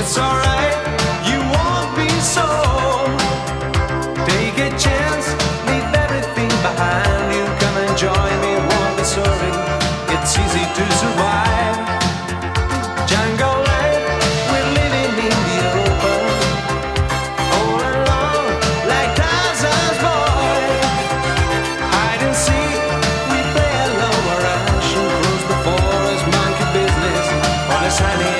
it's alright, you won't be sold. Take a chance, leave everything behind. You come and join me, won't be sorry. It's easy to survive. Jungle life, we're living in the open, all alone like Tarzan's boy. Hide and seek, we play alone, or rush and cruise the forest, monkey business on a sunny